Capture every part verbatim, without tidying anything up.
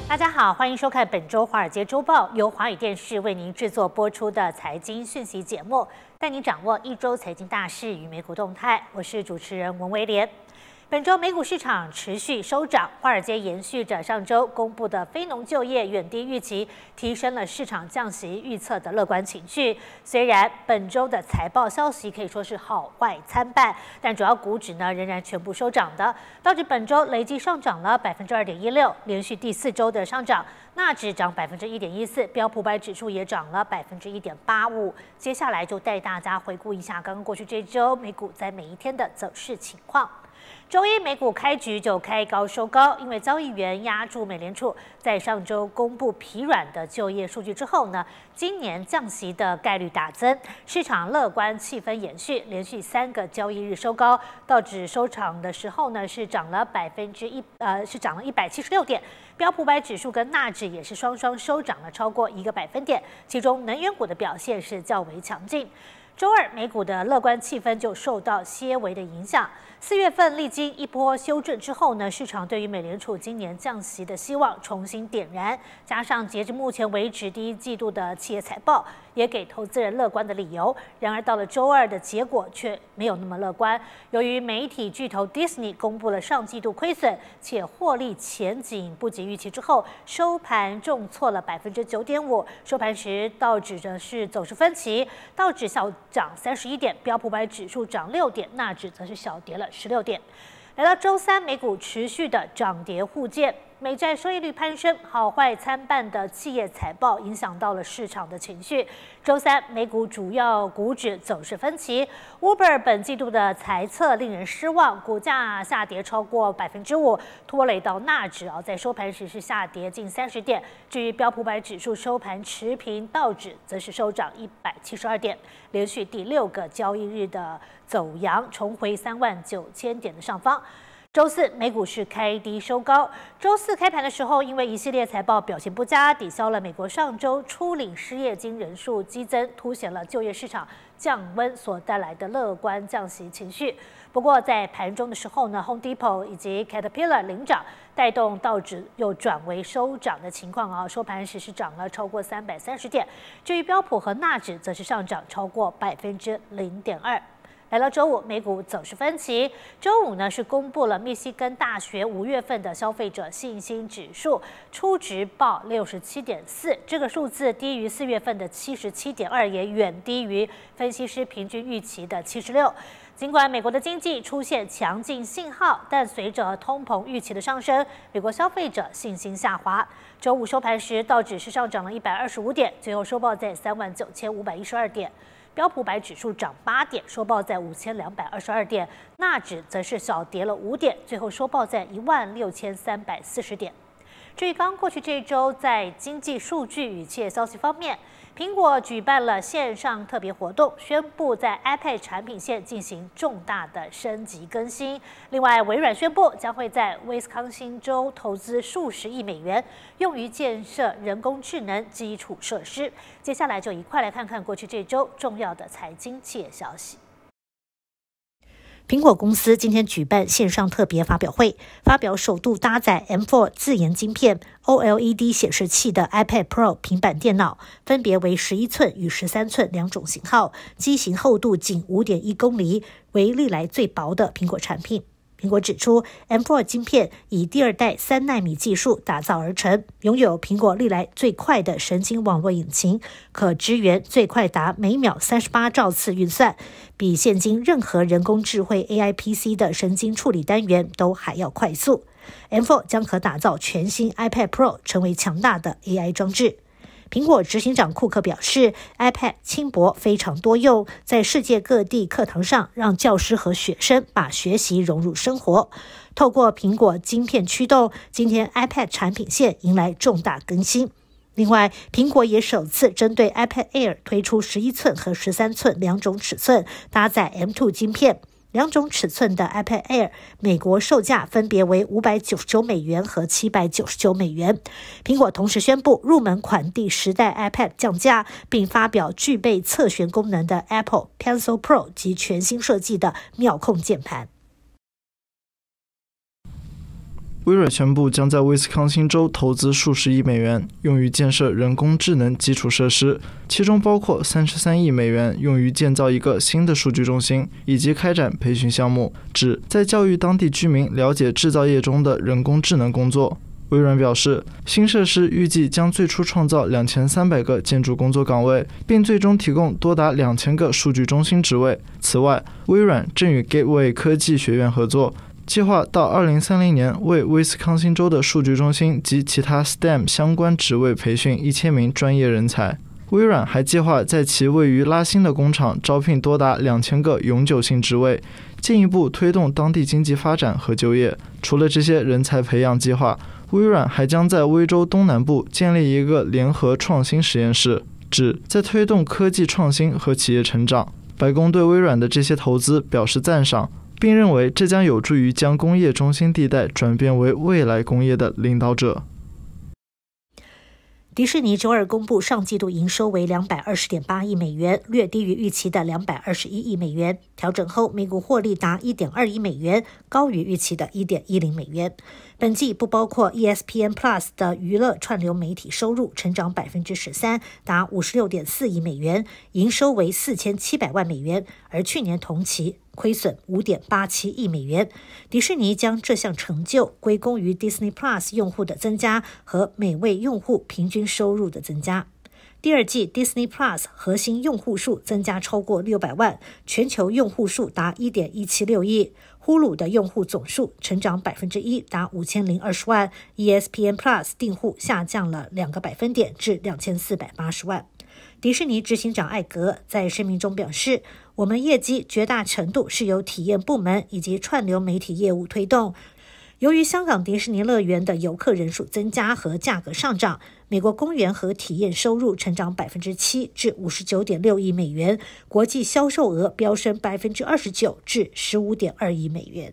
大家好，欢迎收看本周《华尔街周报》，由华语电视为您制作播出的财经讯息节目，带您掌握一周财经大事与美股动态。我是主持人文维莲。本周美股市场持续收涨，华尔街延续着上周公布的非农就业远低预期，提升了市场降息预测的乐观情绪。虽然本周的财报消息可以说是好坏参半，但主要股指呢仍然全部收涨的。道指本周累计上涨了百分之二点一六，连续第四周的上涨。纳指涨百分之一点一四，标普百指数也涨了百分之一点八五。接下来就带大家回顾一下刚刚过去这周美股在每一天的走势情况。周一美股开局就开高收高，因为交易员押注美联储在上周公布疲软的就业数据之后呢，今年降息的概率大增，市场乐观气氛延续，连续三个交易日收高。道指收场的时候呢是涨了百分之一，呃是涨了一百七十六点，标普百指数跟纳指也是双双收涨了超过一个百分点，其中能源股的表现是较为强劲。周二美股的乐观气氛就受到些微的影响。四月份历经一波修正之后呢，市场对于美联储今年降息的希望重新点燃，加上截至目前为止第一季度的企业财报，也给投资人乐观的理由。然而到了周二的结果却没有那么乐观，由于媒体巨头 Disney 公布了上季度亏损且获利前景不及预期之后，收盘重挫了百分之九点五。收盘时道指呢是走势分歧，道指小涨三十一点，标普百指数涨六点，纳指则是小跌了十六点。来到周三，美股持续的涨跌互见，美债收益率攀升，好坏参半的企业财报影响到了市场的情绪。周三，美股主要股指走势分歧 ，Uber 本季度的财测令人失望，股价下跌超过百分之五，拖累到纳指啊，在收盘时是下跌近三十点。至于标普百指数收盘持平，道指则是收涨一百七十二点，连续第六个交易日的走阳，重回三万九千点的上方。周四美股是开低收高。周四开盘的时候，因为一系列财报表现不佳，抵消了美国上周初领失业金人数激增，凸显了就业市场降温所带来的乐观降息情绪。不过在盘中的时候呢 ，Home Depot 以及 Caterpillar 领涨，带动道指又转为收涨的情况啊，收盘时是涨了超过三百三十点。至于标普和纳指则是上涨超过百分之零点二。来到周五，美股走势分歧。周五呢是公布了密西根大学五月份的消费者信心指数，初值报六十七点四，这个数字低于四月份的七十七点二，也远低于分析师平均预期的七十六。尽管美国的经济出现强劲信号，但随着通膨预期的上升，美国消费者信心下滑。周五收盘时，道指是上涨了一百二十五点，最后收报在三万九千五百一十二点。标普百指数涨八点，收报在五千两百二十二点；纳指则是小跌了五点，最后收报在一万六千三百四十点。至于刚过去这一周，在经济数据与企业消息方面，苹果举办了线上特别活动，宣布在 iPad 产品线进行重大的升级更新。另外，微软宣布将会在威斯康星州投资数十亿美元，用于建设人工智能基础设施。接下来就一块来看看过去这周重要的财经企业消息。苹果公司今天举办线上特别发表会，发表首度搭载 M 四 自研晶片 O L E D 显示器的 iPad Pro 平板电脑，分别为十一寸与十三寸两种型号，机型厚度仅 五点一公厘，为历来最薄的苹果产品。苹果指出 M 四 晶片以第二代三奈米技术打造而成，拥有苹果历来最快的神经网络引擎，可支援最快达每秒三十八兆次运算，比现今任何人工智慧 A I P C 的神经处理单元都还要快速。M 四 将可打造全新 iPad Pro， 成为强大的 A I 装置。苹果执行长库克表示 ，iPad 轻薄非常多用，在世界各地课堂上让教师和学生把学习融入生活。透过苹果晶片驱动，今天 iPad 产品线迎来重大更新。另外，苹果也首次针对 iPad Air 推出十一寸和十三寸两种尺寸，搭载 M 二 晶片。两种尺寸的 iPad Air 美国售价分别为五百九十九美元和七百九十九美元。苹果同时宣布入门款第十代 iPad 降价，并发表具备侧旋功能的 Apple Pencil Pro 及全新设计的妙控键盘。 微软宣布将在威斯康星州投资数十亿美元，用于建设人工智能基础设施，其中包括三十三亿美元用于建造一个新的数据中心，以及开展培训项目，旨在教育当地居民了解制造业中的人工智能工作。微软表示，新设施预计将最初创造两千三百个建筑工作岗位，并最终提供多达两千个数据中心职位。此外，微软正与 Gateway 科技学院合作，计划到二零三零年为威斯康星州的数据中心及其他 S T E M 相关职位培训一千名专业人才。微软还计划在其位于拉辛的工厂招聘多达两千个永久性职位，进一步推动当地经济发展和就业。除了这些人才培养计划，微软还将在威州东南部建立一个联合创新实验室，旨在推动科技创新和企业成长。白宫对微软的这些投资表示赞赏，并认为这将有助于将工业中心地带转变为未来工业的领导者。 迪士尼周二公布上季度营收为两百二十点八亿美元，略低于预期的两百二十一亿美元。调整后，每股获利达一点二亿美元，高于预期的一点一零美元。本季不包括 E S P N Plus 的娱乐串流媒体收入成长 百分之十三， 达五十六点四亿美元，营收为四千七百万美元，而去年同期亏损 五点八七亿美元。迪士尼将这项成就归功于 Disney Plus 用户的增加和每位用户平均收入的增加。第二季 Disney Plus 核心用户数增加超过六百万，全球用户数达 一点一七六亿。呼噜的用户总数成长 百分之一， 达五千零二十万。 E S P N Plus 订户下降了两个百分点至两千四百八十万。迪士尼执行长艾格在声明中表示，我们业绩绝大程度是由体验部门以及串流媒体业务推动。由于香港迪士尼乐园的游客人数增加和价格上涨，美国公园和体验收入成长 百分之七 至 五十九点六亿美元，国际销售额飙升 百分之二十九 至 十五点二亿美元。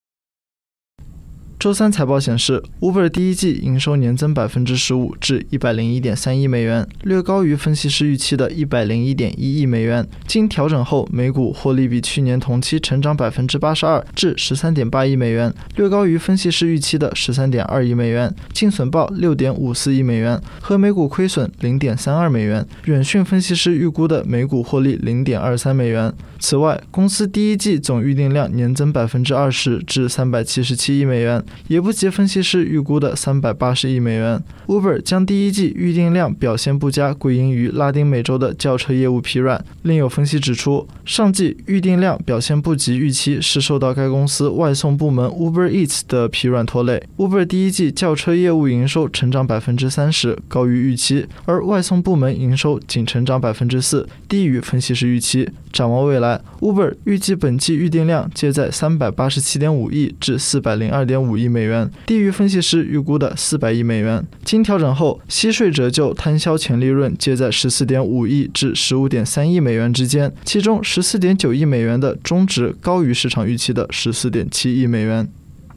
周三财报显示 ，Uber 第一季营收年增 百分之十五 至 一百零一点三亿美元，略高于分析师预期的 一百零一点一亿美元。经调整后，每股获利比去年同期成长 百分之八十二 至 十三点八亿美元，略高于分析师预期的 十三点二亿美元。净损报 六点五四亿美元，和每股亏损 零点三二美元，远逊分析师预估的每股获利 零点二三美元。此外，公司第一季总预订量年增 百分之二十 至三百七十七亿美元，也不及分析师预估的三百八十亿美元。Uber 将第一季预订量表现不佳归因于拉丁美洲的轿车业务疲软。另有分析指出，上季预订量表现不及预期是受到该公司外送部门 Uber Eats 的疲软拖累。Uber 第一季轿车业务营收成长 百分之三十，高于预期，而外送部门营收仅成长 百分之四，低于分析师预期。展望未来， Uber 预计本季预订量介在 三百八十七点五亿至 四百零二点五亿美元，低于分析师预估的四百亿美元。经调整后，息税折旧摊销前利润介在 十四点五亿至 十五点三亿美元之间，其中 十四点九亿美元的中值高于市场预期的 十四点七亿美元。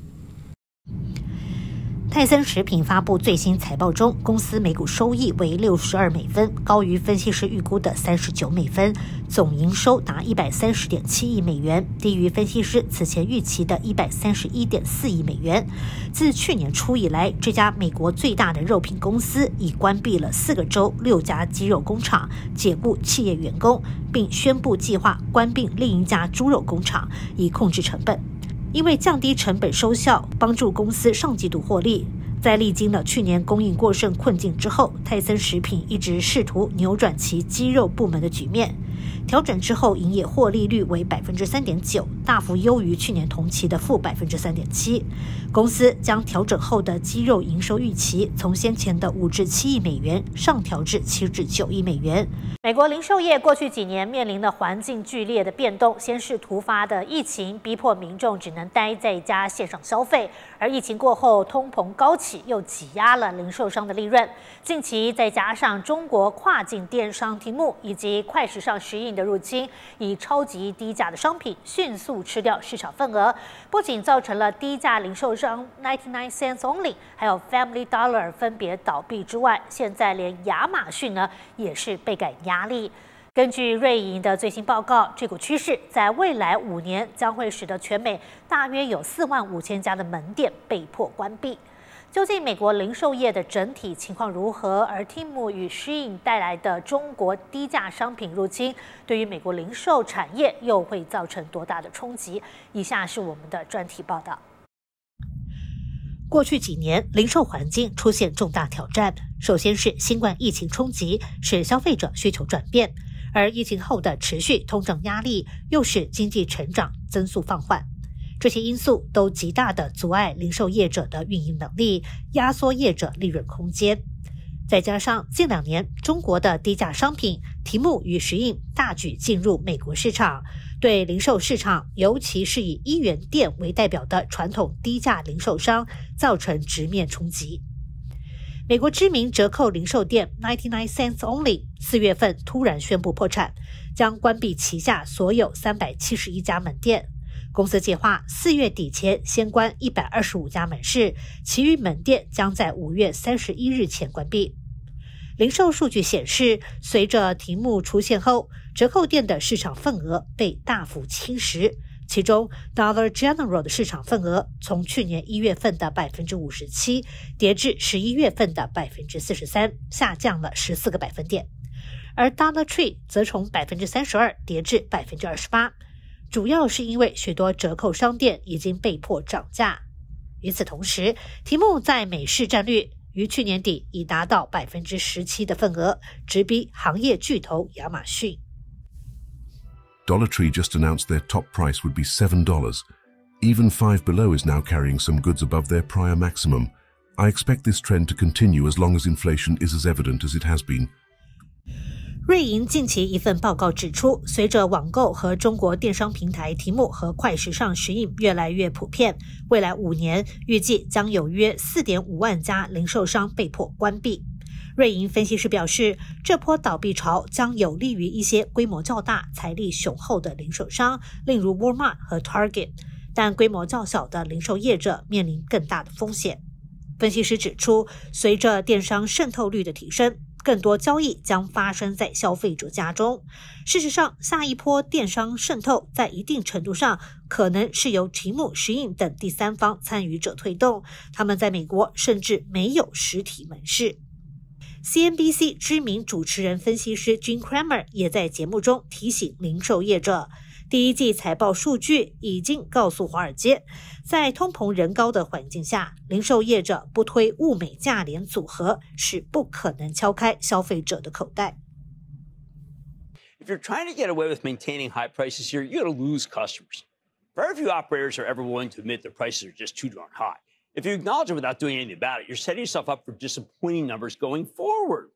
泰森食品发布最新财报中，公司每股收益为六十二美分，高于分析师预估的三十九美分，总营收达一百三十点七亿美元，低于分析师此前预期的一百三十一点四亿美元。自去年初以来，这家美国最大的肉品公司已关闭了四个州六家鸡肉工厂，解雇企业员工，并宣布计划关闭另一家猪肉工厂，以控制成本。因为降低成本收效，帮助公司上季度获利。在历经了去年供应过剩困境之后，泰森食品一直试图扭转其鸡肉部门的局面。调整之后，营业获利率为 百分之三点九， 大幅优于去年同期的负 百分之三点七。公司将调整后的鸡肉营收预期从先前的五至七亿美元上调至七至九亿美元。美国零售业过去几年面临的环境剧烈的变动，先是突发的疫情逼迫民众只能待在家线上消费，而疫情过后通膨高企又挤压了零售商的利润。近期再加上中国跨境电商题目以及快时尚石印的入侵，以超级低价的商品迅速吃掉市场份额，不仅造成了低价零售商 ninety-nine cents only 还有 Family Dollar 分别倒闭之外，现在连亚马逊呢也是倍感压力。 根据瑞银的最新报告，这股趋势在未来五年将会使得全美大约有四万五千家的门店被迫关闭。究竟美国零售业的整体情况如何？而 Temu 与 Shein 带来的中国低价商品入侵，对于美国零售产业又会造成多大的冲击？以下是我们的专题报道。过去几年，零售环境出现重大挑战。首先是新冠疫情冲击，使消费者需求转变，而疫情后的持续通胀压力，又使经济成长增速放缓。这些因素都极大地阻碍零售业者的运营能力，压缩业者利润空间。再加上近两年中国的低价商品Temu与Shein大举进入美国市场，对零售市场，尤其是以一元店为代表的传统低价零售商造成直面冲击。美国知名折扣零售店ninety-nine cents Only 四月份突然宣布破产，将关闭旗下所有三百七十一家门店。公司计划四月底前先关一百二十五家门市，其余门店将在五月三十一日前关闭。零售数据显示，随着Temu出现后，折扣店的市场份额被大幅侵蚀，其中 Dollar General 的市场份额从去年一月份的 百分之五十七 跌至十一月份的 百分之四十三， 下降了十四个百分点。而 Dollar Tree 则从 百分之三十二 跌至 百分之二十八，主要是因为许多折扣商店已经被迫涨价。与此同时，Temu在美市占率于去年底已达到 百分之十七 的份额，直逼行业巨头亚马逊。 Dollar Tree just announced their top price would be seven dollars. Even Five Below is now carrying some goods above their prior maximum. I expect this trend to continue as long as inflation is as evident as it has been. 瑞银近期一份报告指出，随着网购和中国电商平台Temu和快时尚Shein越来越普遍，未来五年预计将有约 四点五万家零售商被迫关闭。瑞银分析师表示，这波倒闭潮将有利于一些规模较大、财力雄厚的零售商，例如 Walmart 和 Target， 但规模较小的零售业者面临更大的风险。分析师指出，随着电商渗透率的提升，更多交易将发生在消费者家中。事实上，下一波电商渗透在一定程度上可能是由Temu、Shein等第三方参与者推动，他们在美国甚至没有实体门市。C N B C 知名主持人分析师 Jim Cramer 也在节目中提醒零售业者，第一季财报数据已经告诉华尔街，在通膨仍高的环境下，零售业者不推物美价廉组合是不可能敲开消费者的口袋。 If you're trying to get away with maintaining high prices here, you're going to lose customers. Very few operators are ever willing to admit their prices are just too darn high. If you acknowledge it without doing anything about it, you're setting yourself up for disappointing numbers going forward.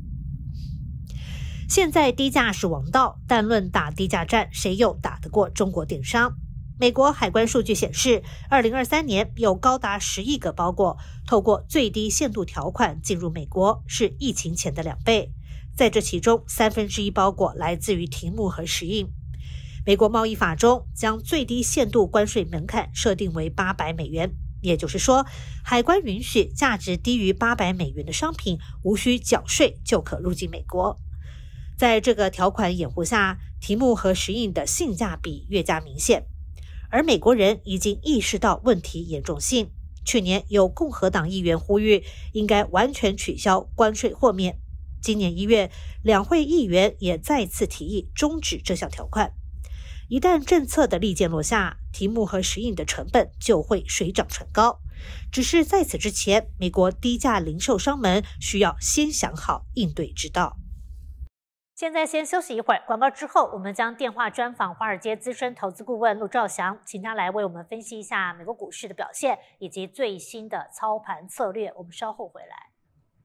现在低价是王道，但论打低价战，谁又打得过中国电商？美国海关数据显示，二零二三年有高达十亿个包裹透过最低限度条款进入美国，是疫情前的两倍。在这其中，三分之一包裹来自于Temu和Shein。美国贸易法中将最低限度关税门槛设定为八百美元，也就是说，海关允许价值低于八百美元的商品无需缴税就可入境美国。在这个条款掩护下，Temu和Shein的性价比越加明显，而美国人已经意识到问题严重性。去年有共和党议员呼吁应该完全取消关税豁免，今年一月，两会议员也再次提议终止这项条款。一旦政策的利剑落下，Temu和Shein的成本就会水涨船高。只是在此之前，美国低价零售商们需要先想好应对之道。现在先休息一会儿，广告之后，我们将电话专访华尔街资深投资顾问陆兆祥，请他来为我们分析一下美国股市的表现以及最新的操盘策略。我们稍后回来。